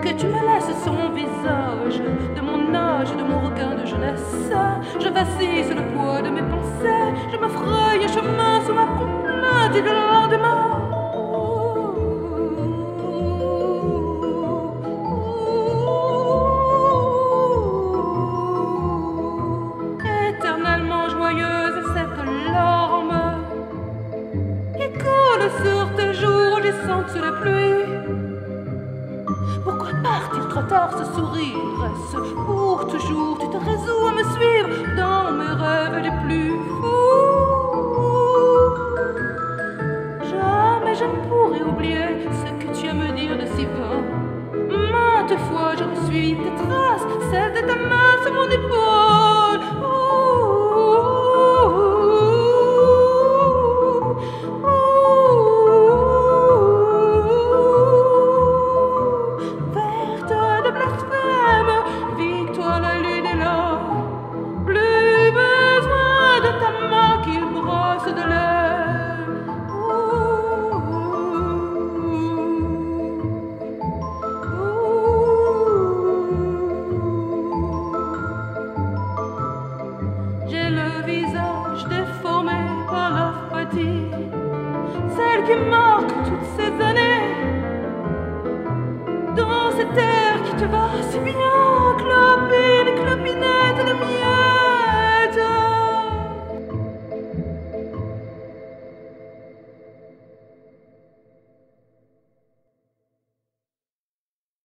que tu me laisses sur mon visage, de mon âge, de mon regain de jeunesse. Je vacille sous le poids de mes pensées, je me fraye un chemin sous ma complainte et le lendemain. Éternellement joyeuse cette larme qui coule sur tes joues glissantes sous la pluie. Pourquoi partir trop tard, ce sourire? Est-ce pour toujours? Tu te résous à me suivre dans mes rêves les plus fous. Jamais je ne pourrai oublier ce que tu as à me dire de si vain. Maintes fois je suis tes traces, celles de ta main sur mon épaule. Victoire, la lune est là. Plus besoin de ta main qui brosse de l'air. J'ai le visage déformé par la fatigue, celle qui marque toutes ces années. Dans cette terre qui te va si bien, club.